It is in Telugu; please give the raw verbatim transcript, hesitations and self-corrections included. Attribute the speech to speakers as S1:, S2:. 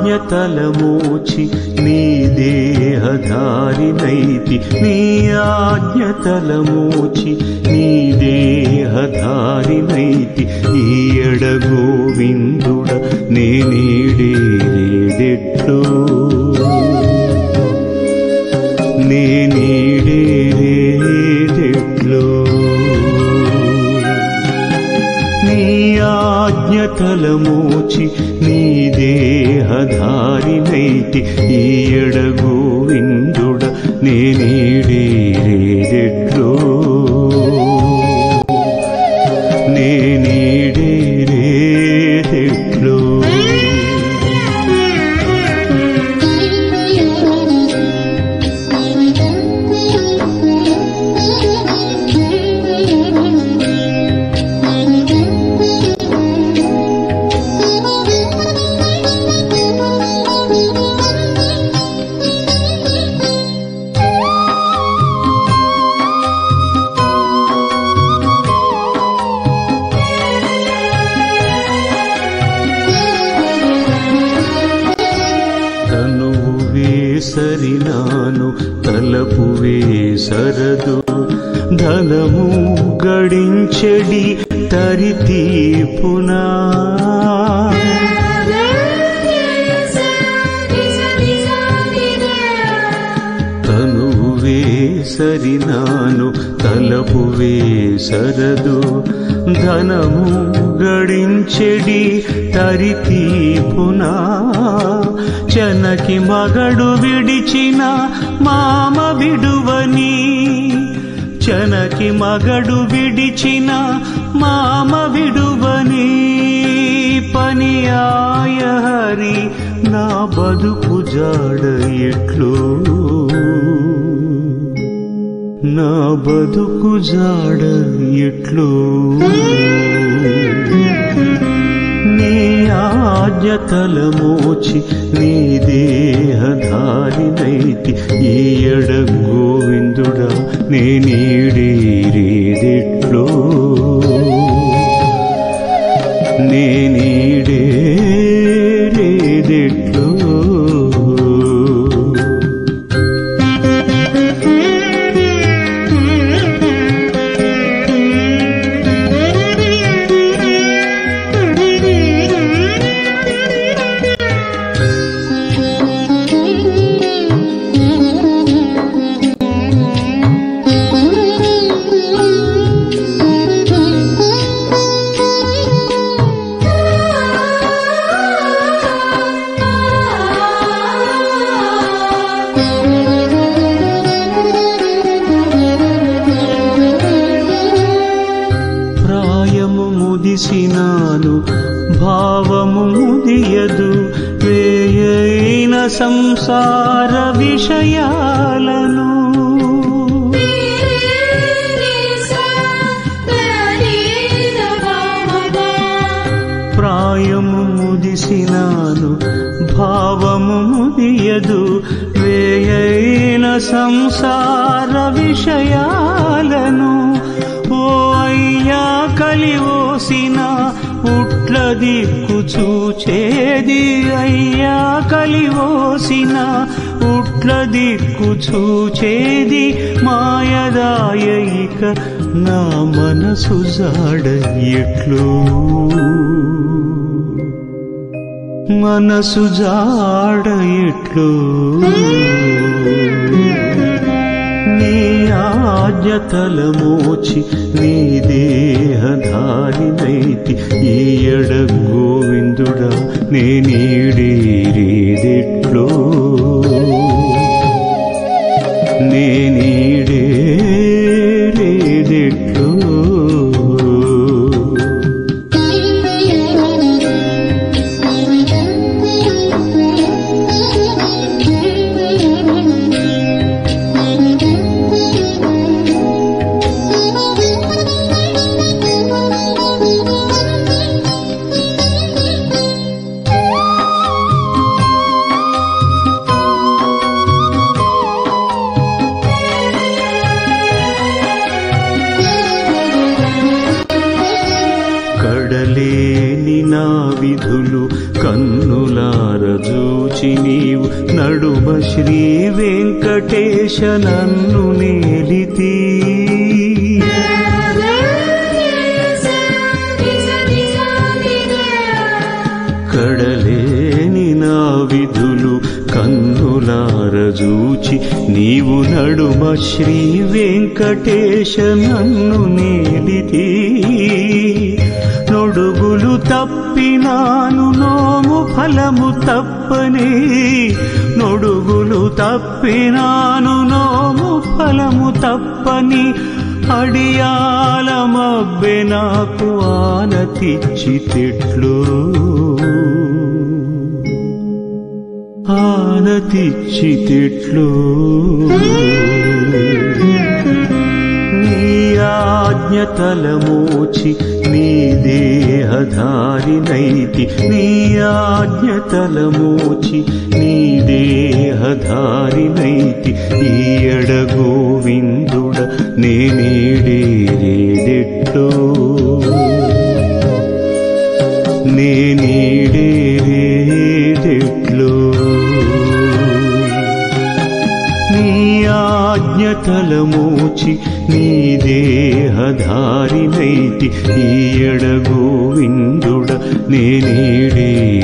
S1: ఆజ్ఞతలమోచి నీ దేహధారినైతి నీ ఆజ్ఞతలమోచి నీ దేహధారినైతి ఈయడ గోవిందుడ నేనీడేరేదెట్లో నేనీడేరేదెట్లో నీ ఆజ్ఞతలమోచి నీ దేహధారినైతి ఈయడ గోవిందుడ నేనీడేరేదెట్లో నేనీడేరేదెట్లో సరినాను తలపువే సరదు ధనము గడించెడి తరితీపునా తనువే సరినాను తలపువే సరదు ధనము గడించెడి తరితీపునా చనకి మగడు విడిచిన మామ విడువని చనకి మగడు విడిచిన మామ విడువని పని ఆయ హరి నా బతుకు జాడ ఎట్లో నా బతుకు జాడ ఎట్లో నీ ఆజ్ఞతలమోచి నీ దేహధారినైతి ఈయడ గోవిందుడా నేనీడేరేదెట్లో నేనీడేరేదెట్లో ముదిసినాను భావము ముదియదు వేయైన సంసార విషయాలను ప్రాయము ముదిసినాను భావము ముదియదు వేయైన సంసార విషయాలను ఓ అయ్యా కలివోసిన ఉట్ల దిక్కు చూచేది అయ్యా కలివోసిన ఉట్ల దిక్కు చూచేది మాయదాయైక నా మనసు జాడ ఎట్లో మనసు జాడ ఎట్లో నీ ఆజ్ఞతలమోచి నీ దేహధారినైతి ఈయడ గోవిందుడా నేనీడేరేదెట్లో నేనీడేరేదెట్లో కడలేని నా విధులు కన్నులార జూచి నీవు నడుమ శ్రీ వెంకటేశ నన్ను నేలితి కడలేని నా విధులు కన్నులార జూచి నీవు నడుమ శ్రీ వెంకటేశ నన్ను నేలితి నొడుగులు తప్పినాను నోము ఫలము తప్పని నొడుగులు తప్పినాను నోము ఫలము తప్పని అడియాల మబ్బె నాకు ఆనతిచ్చి తెట్లు ఆనతిచ్చి తెట్లు నీ ఆజ్ఞ తలమోచి నీ దేహధారినైతి నీ ఆజ్ఞ తలమోచి నీ దేహధారినైతి ఈ ఎడ గోవిందుడ నేనేడేరేదెట్లో నేనేడేరేదెట్లో నీ ఆజ్ఞ తలమోచి నీ దేహధారినైతి ఈ ఎడ గోవిందుడ నేనేడే